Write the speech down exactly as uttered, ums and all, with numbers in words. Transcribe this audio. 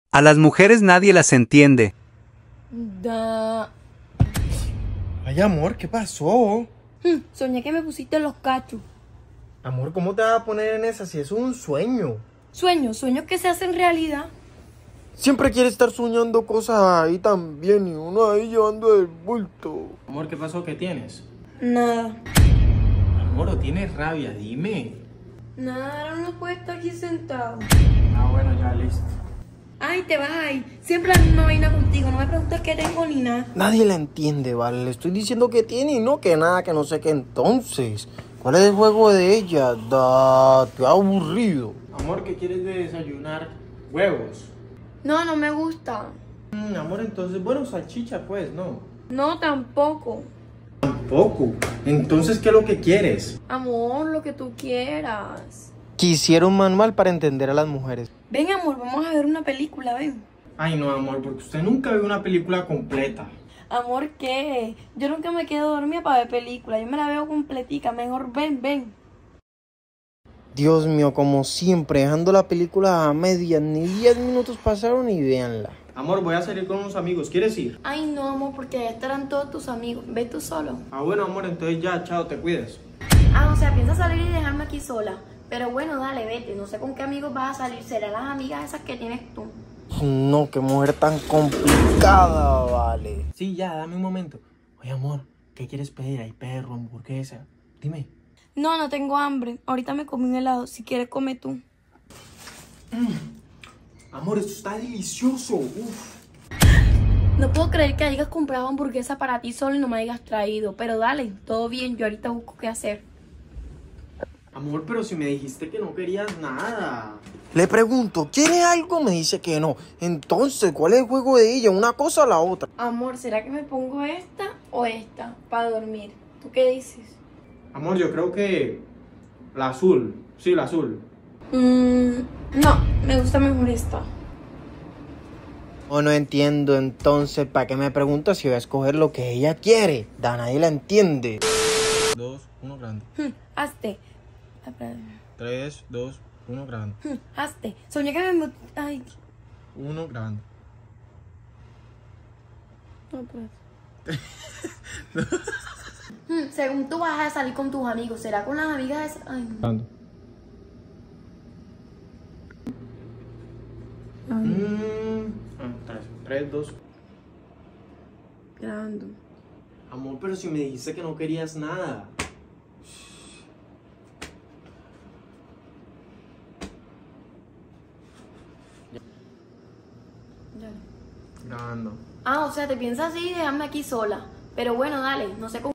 A las mujeres nadie las entiende. Da. Ay, amor, ¿qué pasó? Hmm, soñé que me pusiste los cachos. Amor, ¿cómo te vas a poner en esa si eso es un sueño? Sueños, sueños que se hacen realidad. Siempre quiere estar soñando cosas ahí también y uno ahí llevando el bulto. Amor, ¿qué pasó? ¿Qué tienes? Nada. Amor, ¿o tienes rabia? Dime. Nada, ahora no puede estar aquí sentado. Ah, bueno, ya, listo. Ay, te vas ahí. Siempre la misma vaina contigo. No me preguntas qué tengo ni nada. Nadie la entiende, ¿vale? Le estoy diciendo que tiene y no que nada, que no sé qué entonces. ¿Cuál es el juego de ella? Da, te ha aburrido. Amor, ¿qué quieres de desayunar? Huevos. No, no me gusta. Mm, amor, entonces, bueno, salchicha, pues, ¿no? No, tampoco. Tampoco. Entonces, ¿qué es lo que quieres? Amor, lo que tú quieras. Quisiera un manual para entender a las mujeres. Ven, amor, vamos a ver una película, ven. Ay, no, amor, porque usted nunca ve una película completa. Amor, ¿qué? Yo nunca me quedo dormida para ver películas. Yo me la veo completica. Mejor ven, ven. Dios mío, como siempre, dejando la película a medias, ni diez minutos pasaron y véanla. Amor, voy a salir con unos amigos, ¿quieres ir? Ay, no, amor, porque ya estarán todos tus amigos. Ve tú solo. Ah, bueno, amor, entonces ya, chao, te cuidas. Ah, o sea, piensas salir y dejarme aquí sola. Pero bueno, dale, vete. No sé con qué amigos vas a salir. Serán las amigas esas que tienes tú. No, qué mujer tan complicada, vale. Sí, ya, dame un momento. Oye, amor, ¿qué quieres pedir? Hay perro, hamburguesa. Dime. No, no tengo hambre. Ahorita me comí un helado. Si quieres, come tú. Amor, esto está delicioso. Uf. No puedo creer que hayas comprado hamburguesa para ti solo y no me hayas traído. Pero dale, todo bien. Yo ahorita busco qué hacer. Amor, pero si me dijiste que no querías nada. Le pregunto, ¿quiere algo? Me dice que no. Entonces, ¿cuál es el juego de ella? ¿Una cosa o la otra? Amor, ¿será que me pongo esta o esta para dormir? ¿Tú qué dices? Amor, yo creo que la azul. Sí, la azul. Mmm, no, me gusta mejor esta. Oh, no entiendo, entonces, ¿para qué me pregunta si voy a escoger lo que ella quiere? Da, nadie la entiende. Dos, uno grande. Hmm, hazte. Tres, dos, uno grande. Hmm, hazte. Soñé que me... Ay, Uno grande. no puedo. Hmm, según tú vas a salir con tus amigos, ¿será con las amigas de... Ay, no. Grande. Mm, ah, tres, tres, dos. Grabando. Amor, pero si me dijiste que no querías nada. Dale. Grabando. Ah, o sea, te piensas así y dejarme aquí sola. Pero bueno, dale, no sé cómo...